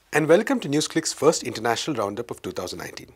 And welcome to Newsclick's first international roundup of 2019.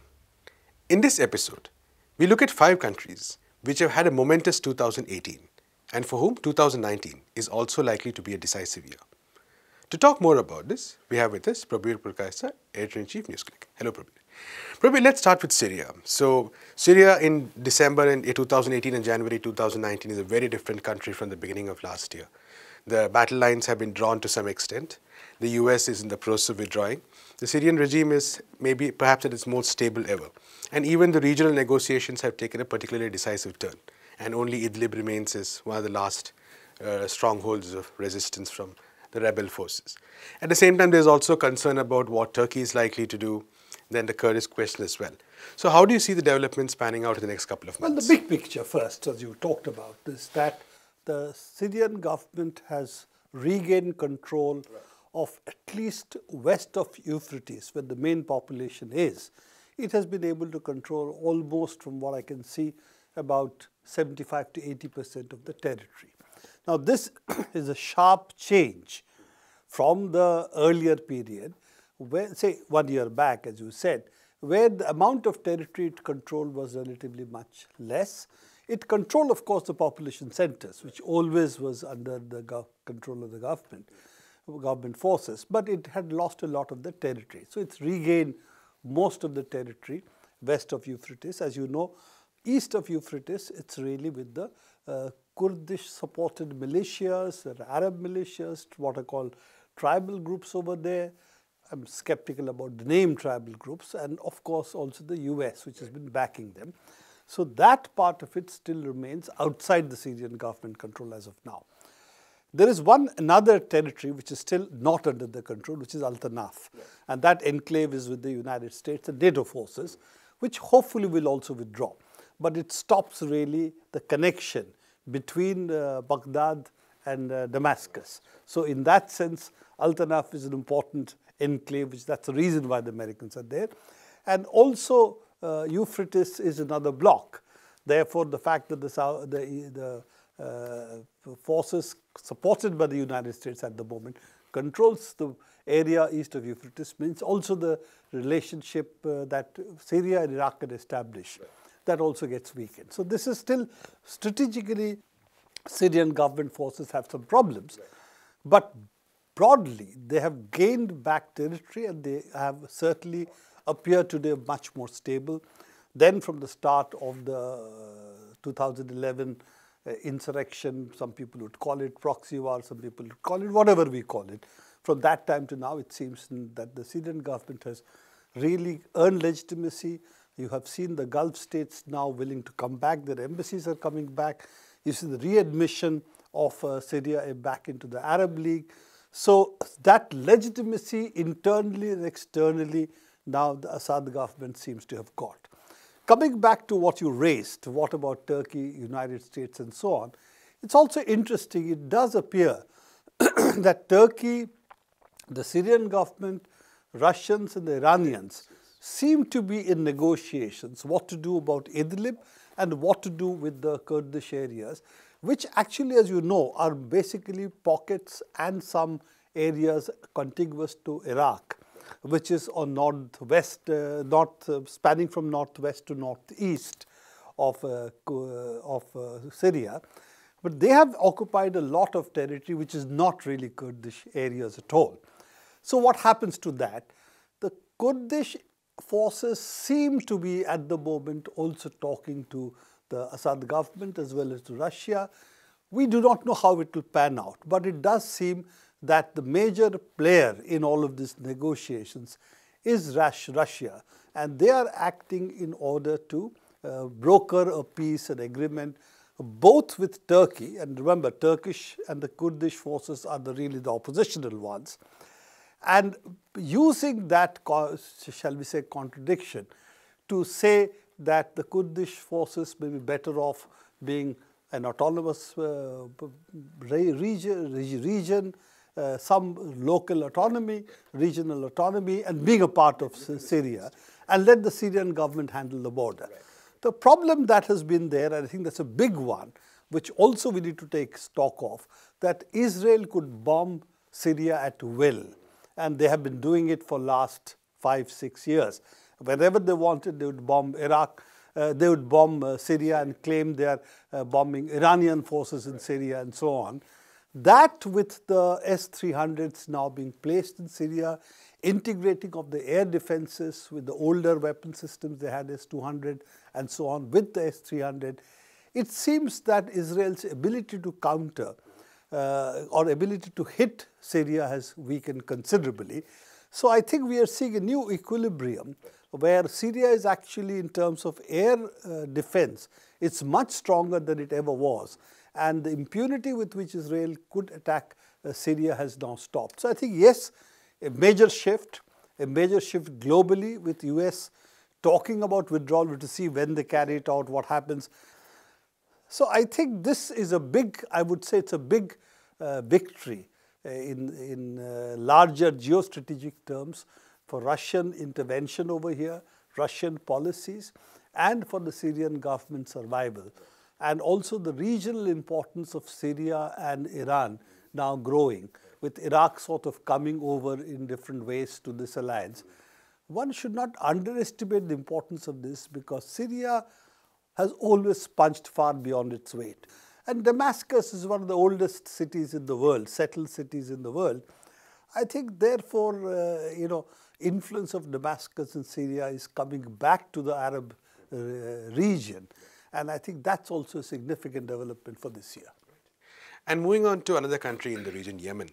In this episode, we look at 5 countries which have had a momentous 2018 and for whom 2019 is also likely to be a decisive year. To talk more about this, we have with us Prabir Purkayastha, Editor-in-Chief, Newsclick. Hello, Prabir. Prabir, let's start with Syria. So, Syria in December in 2018 and January 2019 is a very different country from the beginning of last year. The battle lines have been drawn to some extent. The US is in the process of withdrawing. The Syrian regime is perhaps at its most stable ever. And even the regional negotiations have taken a particularly decisive turn. And only Idlib remains as one of the last strongholds of resistance from the rebel forces. At the same time, there's also concern about what Turkey is likely to do, then the Kurdish question as well. So how do you see the developments panning out in the next couple of months? Well, the big picture first, as you talked about, is that the Syrian government has regained control of at least west of Euphrates, where the main population is. It has been able to control almost, from what I can see, about 75 to 80% of the territory. Now, this is a sharp change from the earlier period, where, say, 1 year back, as you said, where the amount of territory it controlled was relatively much less. It controlled, of course, the population centers, which always was under the control of the government forces, but it had lost a lot of the territory. So it's regained most of the territory west of Euphrates. As you know, east of Euphrates, it's really with the Kurdish-supported militias, the Arab militias, what are called tribal groups over there. I'm skeptical about the name tribal groups, and of course also the US, which has been backing them. So that part of it still remains outside the Syrian government control as of now. There is another territory which is still not under the control, which is Al-Tanaf. Yes. And that enclave is with the United States and NATO forces, which hopefully will also withdraw. But it stops really the connection between Baghdad and Damascus. So in that sense, Al-Tanaf is an important enclave, which that's the reason why the Americans are there. And also Euphrates is another block. Therefore, the fact that the forces supported by the United States at the moment controls the area east of Euphrates means also the relationship that Syria and Iraq had established, that also gets weakened. So this is still strategically, Syrian government forces have some problems, but broadly they have gained back territory and they have certainly appear today much more stable than from the start of the 2011 insurrection. Some people would call it proxy war, some people would call it whatever we call it. From that time to now, it seems that the Syrian government has really earned legitimacy. You have seen the Gulf states now willing to come back. Their embassies are coming back. You see the readmission of Syria back into the Arab League. So that legitimacy internally and externally now the Assad government seems to have got. Coming back to what you raised, what about Turkey, United States and so on, it's also interesting, it does appear that Turkey, the Syrian government, Russians and the Iranians seem to be in negotiations what to do about Idlib and what to do with the Kurdish areas, which actually, as you know, are basically pockets and some areas contiguous to Iraq, which is on northwest, spanning from northwest to northeast of Syria. But they have occupied a lot of territory which is not really Kurdish areas at all. So what happens to that? The Kurdish forces seem to be at the moment also talking to the Assad government as well as to Russia. We do not know how it will pan out, but it does seem that the major player in all of these negotiations is Russia, and they are acting in order to broker a peace and agreement both with Turkey, and remember, Turkish and the Kurdish forces are really the oppositional ones, and using that, shall we say, contradiction to say that the Kurdish forces may be better off being an autonomous region, some local autonomy, regional autonomy, and being a part of Syria, and let the Syrian government handle the border. Right. The problem that has been there, and I think that's a big one, which also we need to take stock of, that Israel could bomb Syria at will. and they have been doing it for last 5-6 years. Wherever they wanted, they would bomb Iraq, they would bomb Syria and claim they are bombing Iranian forces in Syria and so on. That, with the S-300s now being placed in Syria, integrating of the air defenses with the older weapon systems they had, S-200 and so on, with the S-300, it seems that Israel's ability to counter or ability to hit Syria has weakened considerably. So I think we are seeing a new equilibrium where Syria is actually, in terms of air defense, it's much stronger than it ever was. And the impunity with which Israel could attack Syria has now stopped. So I think, yes, a major shift globally, with US talking about withdrawal. We have to see when they carry it out, what happens. So I think this is a big, I would say it's a big victory in larger geostrategic terms for Russian intervention over here, Russian policies, and for the Syrian government survival. And also the regional importance of Syria and Iran now growing, with Iraq sort of coming over in different ways to this alliance. One should not underestimate the importance of this, because Syria has always punched far beyond its weight. And Damascus is one of the oldest cities in the world, settled cities in the world. I think, therefore, influence of Damascus in Syria is coming back to the Arab region. And I think that's also a significant development for this year. And moving on to another country in the region, Yemen.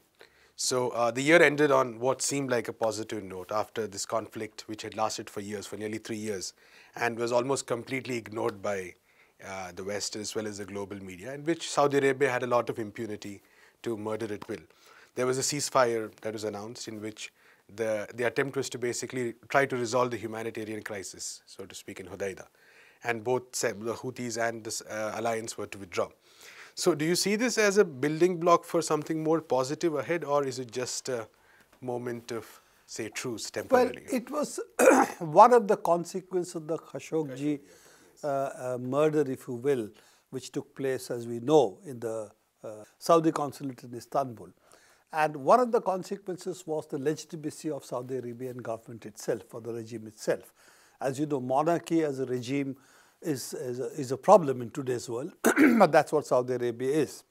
So the year ended on what seemed like a positive note after this conflict, which had lasted for years, for nearly 3 years, and was almost completely ignored by the West as well as the global media, in which Saudi Arabia had a lot of impunity to murder at will. There was a ceasefire that was announced, in which the attempt was to basically try to resolve the humanitarian crisis, so to speak, in Hodeidah. And both the Houthis and this alliance were to withdraw. So do you see this as a building block for something more positive ahead, or is it just a moment of, say, truce temporarily? Well, it was one of the consequences of the Khashoggi murder, if you will, which took place, as we know, in the Saudi consulate in Istanbul. And one of the consequences was the legitimacy of Saudi Arabian government itself, or the regime itself. As you know, monarchy as a regime is a problem in today's world, but that's what Saudi Arabia is.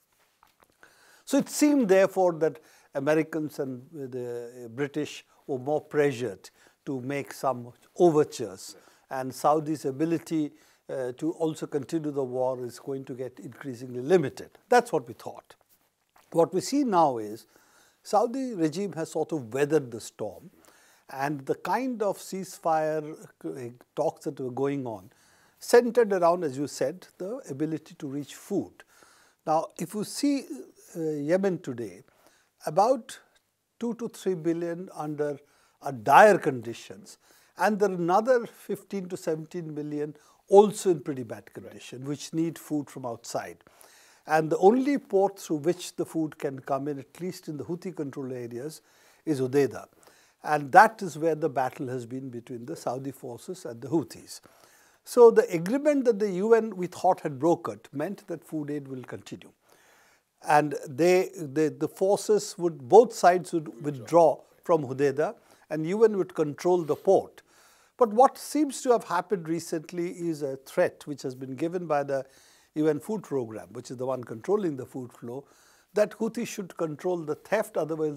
So it seemed, therefore, that Americans and the British were more pressured to make some overtures, and Saudi's ability to also continue the war is going to get increasingly limited. That's what we thought. What we see now is Saudi regime has sort of weathered the storm, and the kind of ceasefire talks that were going on centered around, as you said, the ability to reach food. Now, if you see Yemen today, about 2 to 3 billion under dire conditions, and there are another 15 to 17 million also in pretty bad condition, which need food from outside. And the only port through which the food can come in, at least in the Houthi controlled areas, is Hodeidah. And that is where the battle has been between the Saudi forces and the Houthis. So the agreement that the UN, we thought, had brokered meant that food aid will continue. And the forces would, both sides would withdraw from Hodeidah, and UN would control the port. But what seems to have happened recently is a threat which has been given by the UN Food Program, which is the one controlling the food flow, that Houthis should control the theft, otherwise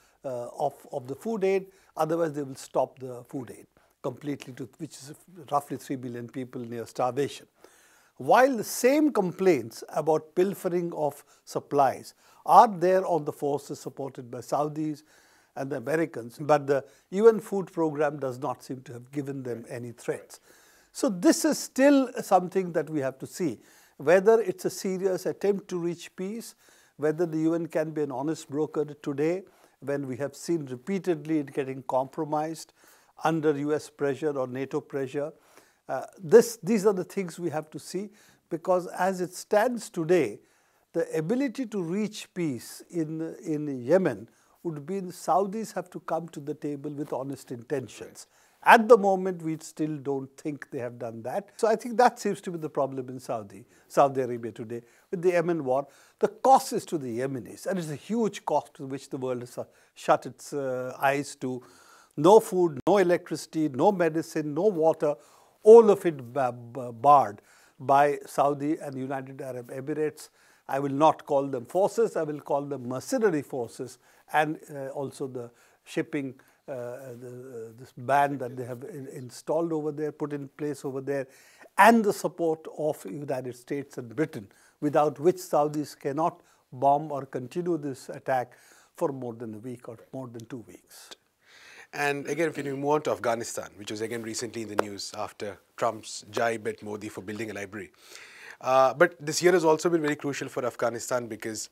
of the food aid, otherwise they will stop the food aid completely, which is roughly 3 billion people near starvation. While the same complaints about pilfering of supplies are there on the forces supported by Saudis and the Americans, but the UN Food Program does not seem to have given them any threats. So this is still something that we have to see, whether it's a serious attempt to reach peace, whether the UN can be an honest broker today, when we have seen repeatedly it getting compromised under US pressure or NATO pressure. These are the things we have to see, because as it stands today, the ability to reach peace in Yemen would be the Saudis have to come to the table with honest intentions. At the moment, we still don't think they have done that. So I think that seems to be the problem in Saudi Arabia today with the Yemen war. The cost is to the Yemenis, and it's a huge cost to which the world has shut its eyes to. No food, no electricity, no medicine, no water, all of it barred by Saudi and United Arab Emirates. I will not call them forces, I will call them mercenary forces, and also the shipping, this ban that they have installed over there, put in place over there, and the support of United States and Britain, without which Saudis cannot bomb or continue this attack for more than a week or more than 2 weeks. And again, if you move on to Afghanistan, which was again recently in the news after Trump's jibe at Modi for building a library. But this year has also been very crucial for Afghanistan because,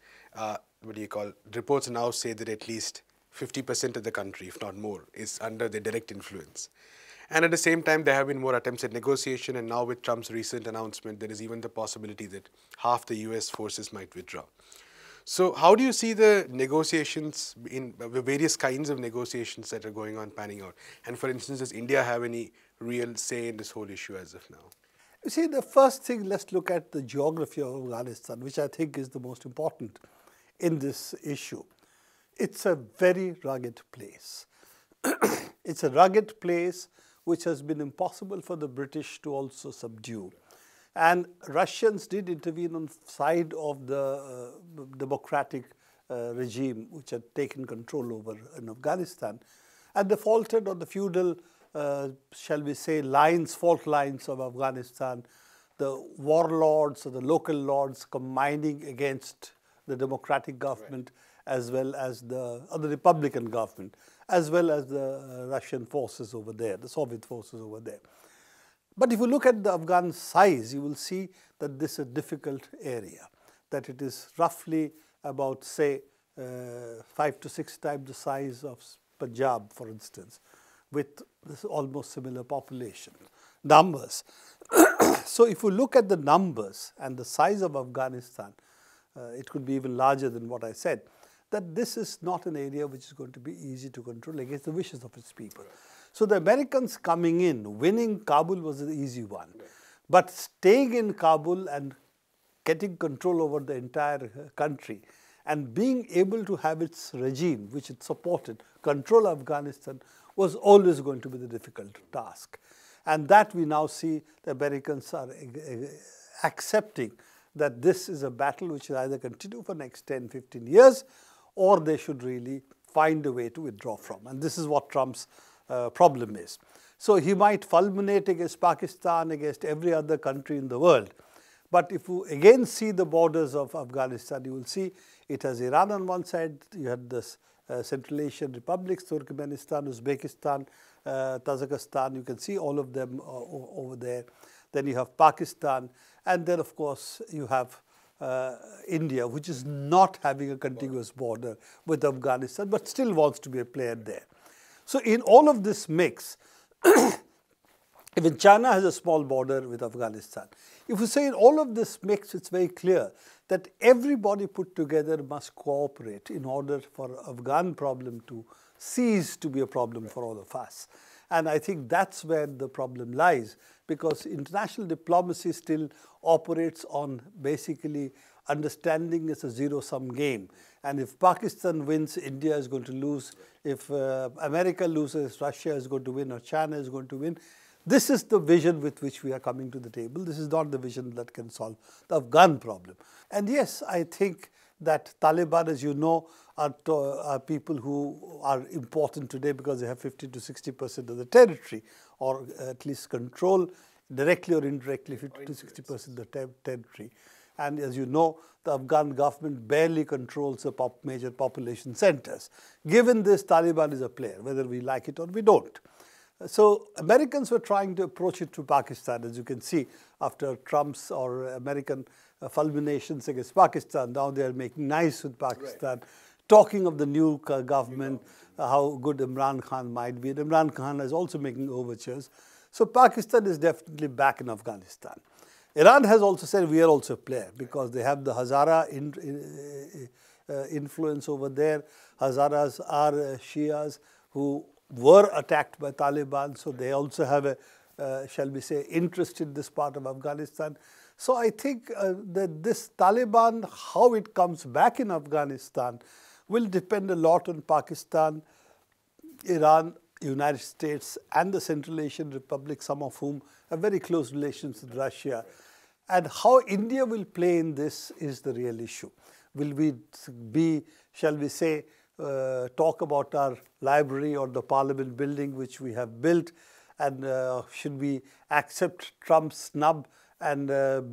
reports now say that at least 50% of the country, if not more, is under their direct influence. And at the same time, there have been more attempts at negotiation, and now with Trump's recent announcement, there is even the possibility that half the US forces might withdraw. So how do you see the negotiations, in the various kinds of negotiations that are going on, panning out? And for instance, does India have any real say in this whole issue as of now? You see, the first thing, let's look at the geography of Afghanistan, which I think is the most important in this issue. It's a very rugged place. It's a rugged place which has been impossible for the British to also subdue. And Russians did intervene on the side of the democratic regime which had taken control over in Afghanistan. And they faltered on the feudal, shall we say, fault lines of Afghanistan, the warlords or the local lords combining against the democratic government, as well as the Republican government, as well as the Russian forces over there, the Soviet forces over there. But if you look at the Afghan size, you will see that this is a difficult area, that it is roughly about, say, 5 to 6 times the size of Punjab, for instance, with this almost similar population numbers. So if you look at the numbers and the size of Afghanistan, it could be even larger than what I said, that this is not an area which is going to be easy to control against the wishes of its people. So the Americans coming in, winning Kabul was an easy one. But staying in Kabul and getting control over the entire country and being able to have its regime, which it supported, control Afghanistan, was always going to be the difficult task. And that we now see the Americans are accepting that this is a battle which will either continue for the next 10, 15 years, or they should really find a way to withdraw from. And this is what Trump's problem is. So he might fulminate against Pakistan, against every other country in the world. But if you again see the borders of Afghanistan, you will see it has Iran on one side, you have this Central Asian republics, Turkmenistan, Uzbekistan, Tajikistan, you can see all of them over there. Then you have Pakistan, and then of course you have India, which is not having a contiguous border with Afghanistan, but still wants to be a player there. So in all of this mix, even China has a small border with Afghanistan. If you say in all of this mix, it's very clear that everybody put together must cooperate in order for Afghan problem to cease to be a problem for all of us. And I think that's where the problem lies, because international diplomacy still operates on basically understanding it's a zero-sum game. And if Pakistan wins, India is going to lose. If America loses, Russia is going to win, or China is going to win. This is the vision with which we are coming to the table. This is not the vision that can solve the Afghan problem. And yes, I think that Taliban, as you know, are people who are important today because they have 50 to 60% of the territory, or at least control directly or indirectly 50 to 60% of the territory. And as you know, the Afghan government barely controls the major population centers. Given this, Taliban is a player, whether we like it or we don't. So Americans were trying to approach it to Pakistan, as you can see, after Trump's or American fulminations against Pakistan. Now they are making nice with Pakistan, talking of the new government, how good Imran Khan might be. And Imran Khan is also making overtures. So Pakistan is definitely back in Afghanistan. Iran has also said we are also a player because they have the Hazara influence over there. Hazaras are Shias who were attacked by Taliban, so they also have a, shall we say, interest in this part of Afghanistan. So I think that this Taliban, how it comes back in Afghanistan, will depend a lot on Pakistan, Iran, United States, and the Central Asian Republic, some of whom have very close relations with Russia. And how India will play in this is the real issue. Will we be, shall we say, talk about our library or the Parliament building which we have built, and should we accept Trump's snub and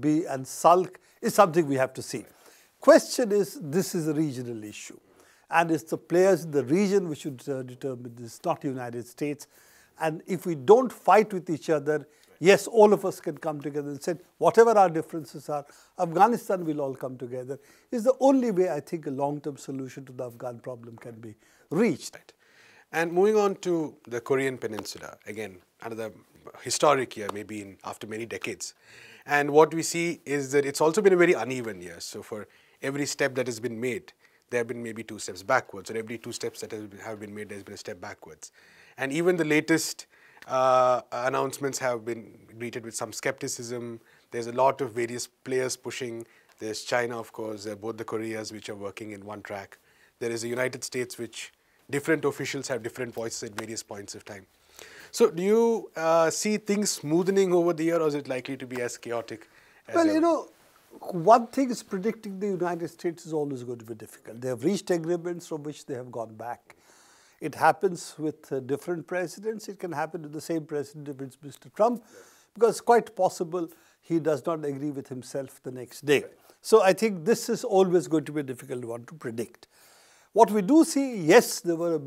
sulk, is something we have to see. Question is, this is a regional issue, and it's the players in the region which should determine this, not the United States. And if we don't fight with each other, yes, all of us can come together and say, whatever our differences are, Afghanistan will all come together. Is the only way I think a long-term solution to the Afghan problem can be reached. Right. And moving on to the Korean Peninsula, again, another historic year, maybe after many decades. And what we see is that it's also been a very uneven year. So for every step that has been made, there have been maybe 2 steps backwards, or every 2 steps that have been made, there's been a step backwards. And even the latest announcements have been greeted with some skepticism. There's a lot of various players pushing. There's China, of course, both the Koreas which are working in one track. There is the United States, which different officials have different voices at various points of time. So do you see things smoothening over the year, or is it likely to be as chaotic as Well, you know, one thing is predicting the United States is always going to be difficult. They have reached agreements from which they have gone back. It happens with different presidents. It can happen to the same president if it's Mr. Trump, because it's quite possible he does not agree with himself the next day. So I think this is always going to be a difficult one to predict. What we do see, yes, there was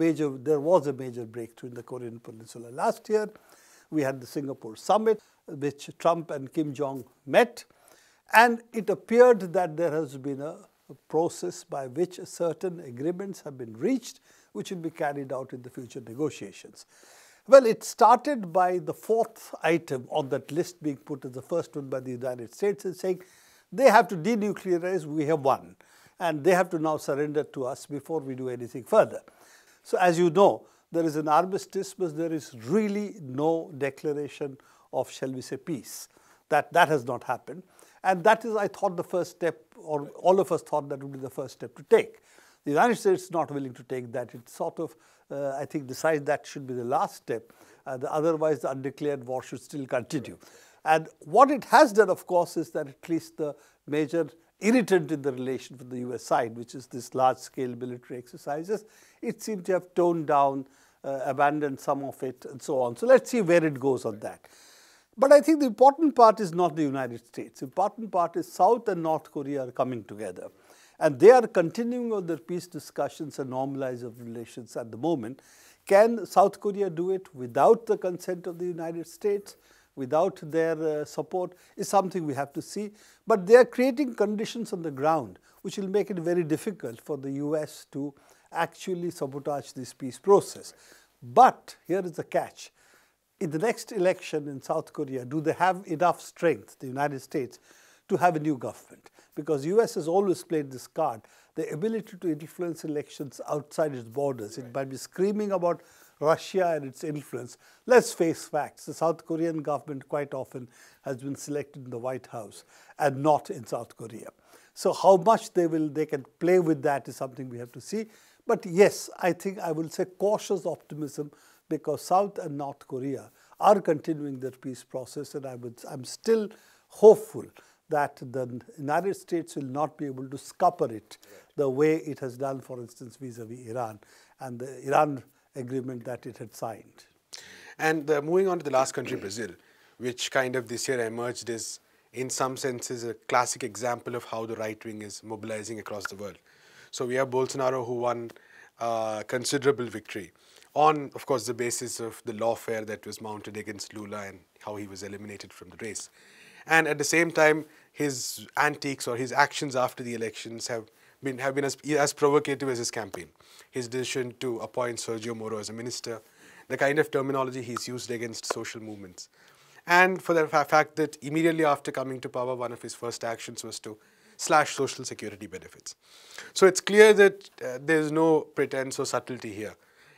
a major breakthrough in the Korean Peninsula last year. We had the Singapore summit, which Trump and Kim Jong met, and it appeared that there has been a process by which certain agreements have been reached, which will be carried out in the future negotiations. Well, it started by the 4th item on that list being put as the first one by the United States, and saying they have to denuclearize, we have won, and they have to now surrender to us before we do anything further. So as you know, there is an armistice, but there is really no declaration of, shall we say, peace. That has not happened. And that is, I thought, the first step, or all of us thought that would be the first step to take. The United States is not willing to take that. It sort of, I think, decides that should be the last step. Otherwise, the undeclared war should still continue. And what it has done, of course, is that at least the major irritant in the relation with the US side, which is this large-scale military exercises, it seems to have toned down, abandoned some of it, and so on. So let's see where it goes on that. But I think the important part is not the United States. The important part is South and North Korea are coming together. And they are continuing on their peace discussions and normalization of relations at the moment. Can South Korea do it without the consent of the United States, without their support, is something we have to see. But they are creating conditions on the ground which will make it very difficult for the US to actually sabotage this peace process. But here is the catch. In the next election in South Korea, do they have enough strength, the United States, to have a new government? Because the US has always played this card, the ability to influence elections outside its borders. It might be screaming about Russia and its influence. Let's face facts. The South Korean government quite often has been selected in the White House and not in South Korea. So how much they can play with that is something we have to see. But yes, I think I will say cautious optimism, because South and North Korea are continuing their peace process, and I'm still hopeful that the United States will not be able to scupper it the way it has done, for instance, vis-a-vis Iran and the Iran agreement that it had signed. And moving on to the last country, Brazil, which kind of this year emerged as, in some senses, a classic example of how the right wing is mobilizing across the world. So we have Bolsonaro, who won considerable victory on, of course, the basis of the lawfare that was mounted against Lula and how he was eliminated from the race. And at the same time, his antics or his actions after the elections have been as provocative as his campaign. His decision to appoint Sergio Moro as a minister, the kind of terminology he's used against social movements. And for the fact that immediately after coming to power, one of his first actions was to slash social security benefits. So it's clear that there's no pretense or subtlety here.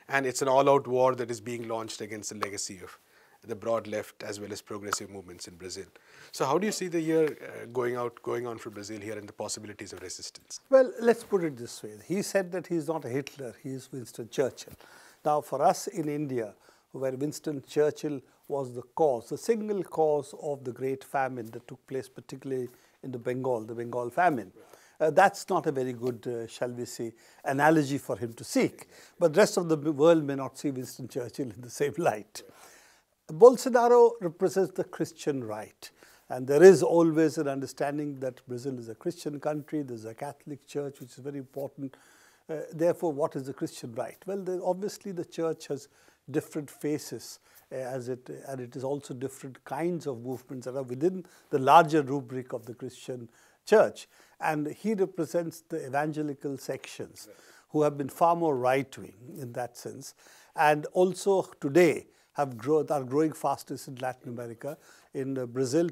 And it's an all-out war that is being launched against the legacy of the broad left as well as progressive movements in Brazil. So how do you see the year going on for Brazil here and the possibilities of resistance? Well, let's put it this way. He said that he's not a Hitler, he is Winston Churchill. Now, for us in India, where Winston Churchill was the cause, the single cause of the great famine that took place particularly in the Bengal famine. That's not a very good, shall we say, analogy for him to seek. But the rest of the world may not see Winston Churchill in the same light. Bolsonaro represents the Christian right. And there is always an understanding that Brazil is a Christian country, there's a Catholic church, which is very important. Therefore, what is the Christian right? Well, obviously the church has different faces, and it is also different kinds of movements that are within the larger rubric of the Christian church. And he represents the evangelical sections who have been far more right-wing in that sense, and also today are growing fastest in Latin America. In Brazil,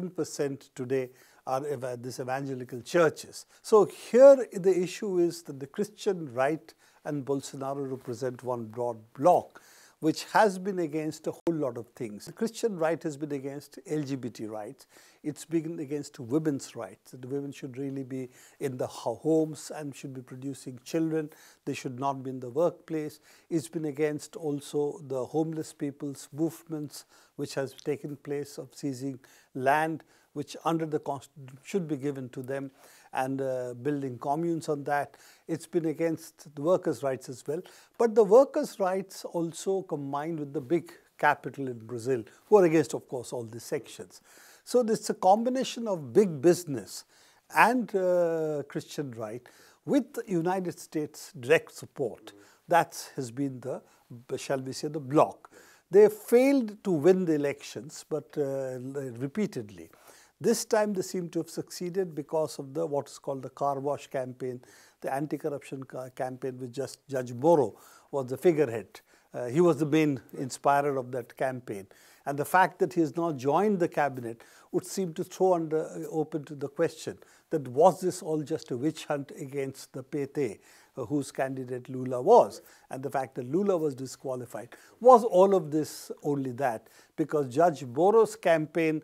27% today are these evangelical churches. So here the issue is that the Christian right and Bolsonaro represent one broad bloc, which has been against a whole lot of things. The Christian right has been against LGBT rights. It's been against women's rights. That women should really be in the homes and should be producing children. They should not be in the workplace. It's been against also the homeless people's movements, which has taken place of seizing land, which under the Constitution should be given to them, and building communes on that. It's been against the workers' rights as well. But the workers' rights also combined with the big capital in Brazil, who are against, of course, all these sections. So it's a combination of big business and Christian right with the United States direct support. That has been the, shall we say, the bloc. They failed to win the elections, but repeatedly. This time they seem to have succeeded because of what is called the car wash campaign, the anti-corruption campaign, which Judge Moro was the figurehead. He was the main inspirer of that campaign. And the fact that he has now joined the cabinet would seem to throw open to the question that was this all just a witch hunt against the PT, whose candidate Lula was, and the fact that Lula was disqualified. Was all of this only that? Because Judge Moro's campaign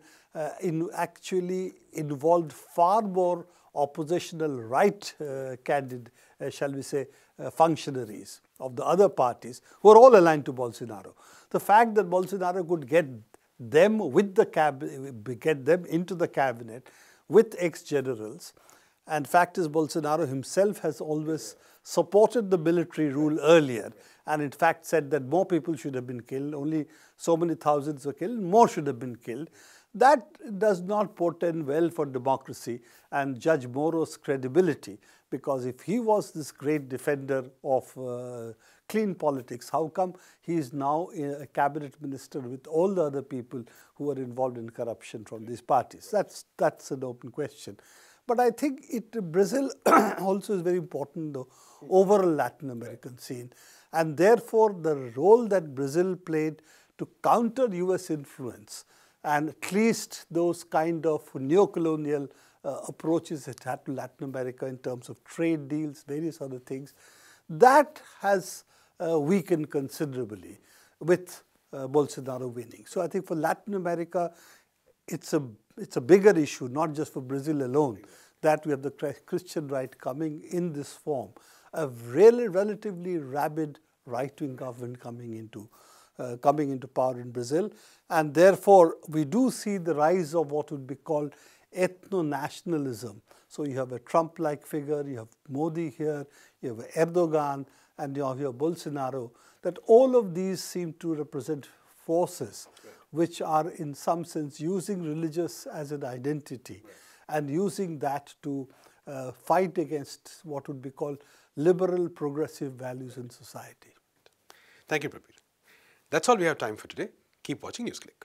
actually involved far more oppositional right shall we say, functionaries of the other parties who are all aligned to Bolsonaro. The fact that Bolsonaro could get them with the get them into the cabinet with ex-generals, and fact is Bolsonaro himself has always supported the military rule earlier, and in fact said that more people should have been killed, only so many thousands were killed, more should have been killed. That does not portend well for democracy and Judge Moro's credibility, because if he was this great defender of clean politics, how come he is now a cabinet minister with all the other people who are involved in corruption from these parties? That's an open question. But I think Brazil also is very important in the overall Latin American scene, and therefore the role that Brazil played to counter US influence and at least those kind of neo-colonial approaches it had to Latin America in terms of trade deals, various other things, that has weakened considerably with Bolsonaro winning. So I think for Latin America, it's a bigger issue, not just for Brazil alone, that we have the Christian right coming in this form, a really relatively rabid right-wing government coming into power in Brazil, and therefore we do see the rise of what would be called ethno-nationalism. So you have a Trump-like figure, you have Modi here, you have Erdogan, and you have Bolsonaro, that all of these seem to represent forces which are in some sense using religious as an identity and using that to fight against what would be called liberal progressive values in society. Thank you, Prabir. That's all we have time for today. Keep watching Newsclick.